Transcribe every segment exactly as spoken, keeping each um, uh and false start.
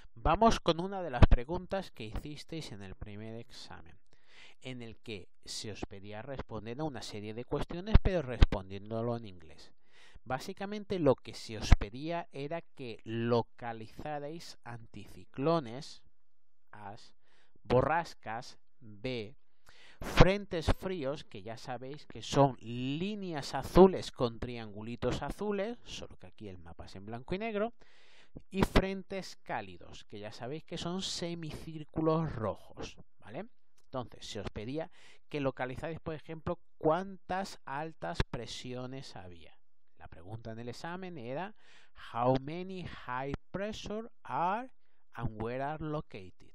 Vamos con una de las preguntas que hicisteis en el primer examen, en el que se os pedía responder a una serie de cuestiones, pero respondiéndolo en inglés. Básicamente lo que se os pedía era que localizarais anticiclones, as, borrascas, b, frentes fríos, que ya sabéis que son líneas azules con triangulitos azules, solo que aquí el mapa es en blanco y negro, y frentes cálidos, que ya sabéis que son semicírculos rojos, ¿vale? Entonces, se os pedía que localizáis, por ejemplo, cuántas altas presiones había. La pregunta en el examen era how many high pressure are and where are located.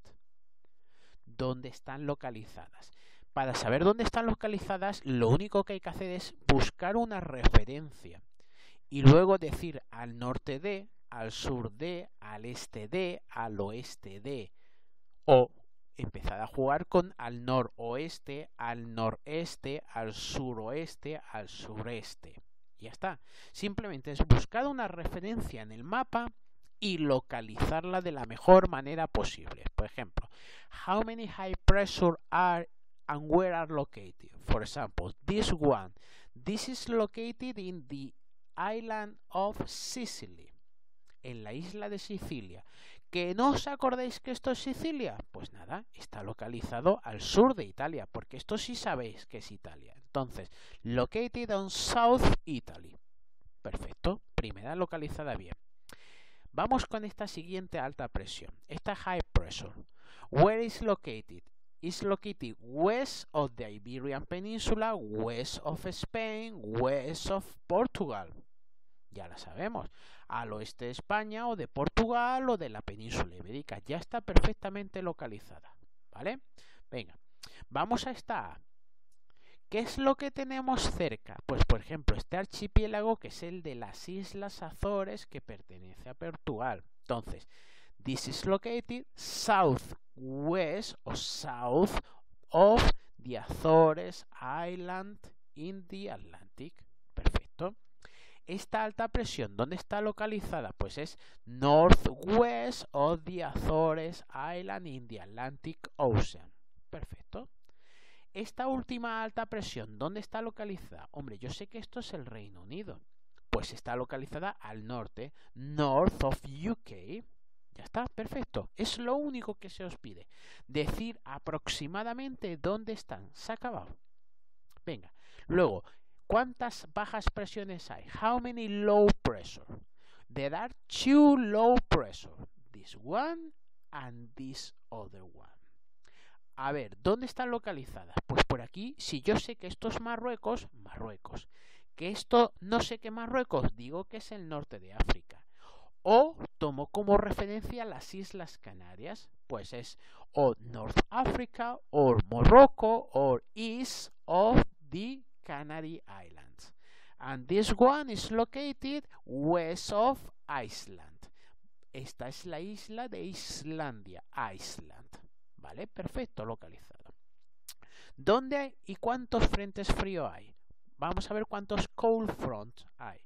¿Dónde están localizadas? Para saber dónde están localizadas, lo único que hay que hacer es buscar una referencia y luego decir al norte de, al sur de, al este de, al oeste de, o empezar a jugar con al noroeste, al noreste, al suroeste, al sureste. Ya está. Simplemente es buscar una referencia en el mapa y localizarla de la mejor manera posible. Por ejemplo, how many high pressure are and where are located? For example, this one. This is located in the island of Sicily, en la isla de Sicilia. ¿Que no os acordáis que esto es Sicilia? Pues nada, está localizado al sur de Italia, porque esto sí sabéis que es Italia. Entonces, located on South Italy. Perfecto, primera localizada bien. Vamos con esta siguiente alta presión, esta high pressure. Where is located? Is located west of the Iberian Peninsula, west of Spain, west of Portugal. Ya la sabemos, al oeste de España o de Portugal o de la península ibérica. Ya está perfectamente localizada, ¿vale? Venga, vamos a esta A. ¿Qué es lo que tenemos cerca? Pues por ejemplo, este archipiélago que es el de las Islas Azores que pertenece a Portugal. Entonces, this is located southwest o south of the Azores Island in the Atlantic. Perfecto. Esta alta presión, ¿dónde está localizada? Pues es northwest of the Azores Island in the Atlantic Ocean. Perfecto. Esta última alta presión, ¿dónde está localizada? Hombre, yo sé que esto es el Reino Unido. Pues está localizada al norte, north of U K. Ya está, perfecto. Es lo único que se os pide. Decir aproximadamente dónde están. Se ha acabado. Venga, luego, ¿cuántas bajas presiones hay? How many low pressure? There are two low pressure. This one and this other one. A ver, ¿dónde están localizadas? Pues por aquí, si yo sé que esto es Marruecos, Marruecos. Que esto no sé qué Marruecos, digo que es el norte de África. O tomo como referencia las Islas Canarias, pues es o North Africa, o Morocco, o east of the Canary Islands. And this one is located west of Iceland. Esta es la isla de Islandia, Iceland. ¿Vale? Perfecto, localizado. ¿Dónde hay y cuántos frentes fríos hay? Vamos a ver cuántos cold fronts hay.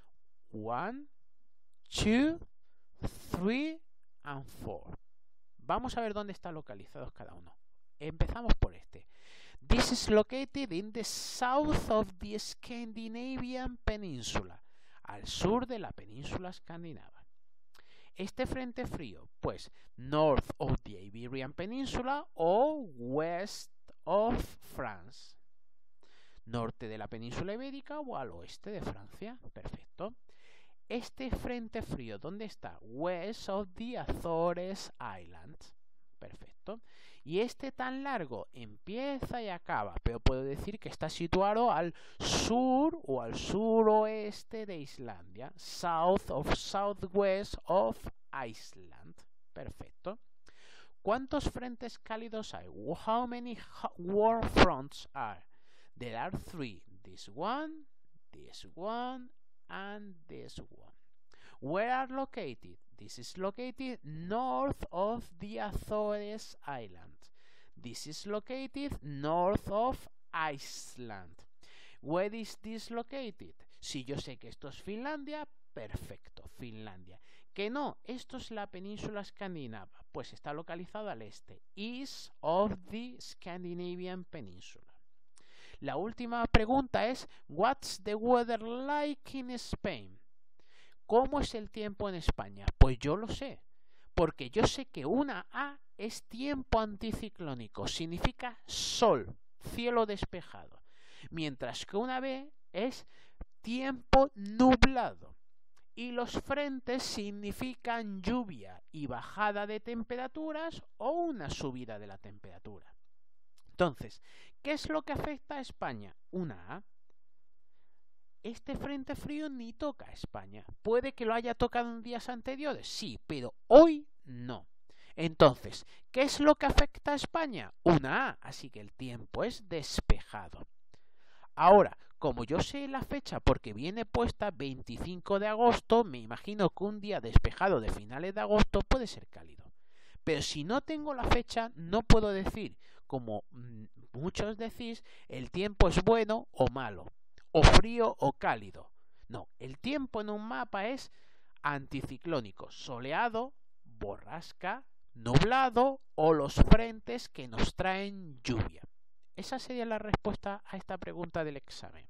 One, two, three, and four. Vamos a ver dónde están localizados cada uno. Empezamos por este. This is located in the south of the Scandinavian Peninsula, al sur de la península escandinava. Este frente frío, pues north of the Iberian Peninsula o west of France. Norte de la península ibérica o al oeste de Francia. Perfecto. Este frente frío, ¿dónde está? West of the Azores Islands. Perfecto. Y este tan largo empieza y acaba, pero puedo decir que está situado al sur o al suroeste de Islandia. South of southwest of Iceland. Perfecto. ¿Cuántos frentes cálidos hay? How many warm fronts are? There are three. This one, this one, and this one. Where are located? This is located north of the Azores Islands. This is located north of Iceland. Where is this located? Si yo sé que esto es Finlandia, perfecto, Finlandia. Que no, esto es la península escandinava, pues está localizado al este, east of the Scandinavian Peninsula. La última pregunta es, what's the weather like in Spain? ¿Cómo es el tiempo en España? Pues yo lo sé, porque yo sé que una A es tiempo anticiclónico, significa sol, cielo despejado, mientras que una B es tiempo nublado. Y los frentes significan lluvia y bajada de temperaturas o una subida de la temperatura. Entonces, ¿qué es lo que afecta a España? Una A. Este frente frío ni toca a España. ¿Puede que lo haya tocado en días anteriores? Sí, pero hoy no. Entonces, ¿qué es lo que afecta a España? Una A, así que el tiempo es despejado. Ahora, como yo sé la fecha porque viene puesta veinticinco de agosto, me imagino que un día despejado de finales de agosto puede ser cálido. Pero si no tengo la fecha, no puedo decir, como muchos decís, el tiempo es bueno o malo, o frío o cálido. No, el tiempo en un mapa es anticiclónico, soleado, borrasca, nublado o los frentes que nos traen lluvia. Esa sería la respuesta a esta pregunta del examen.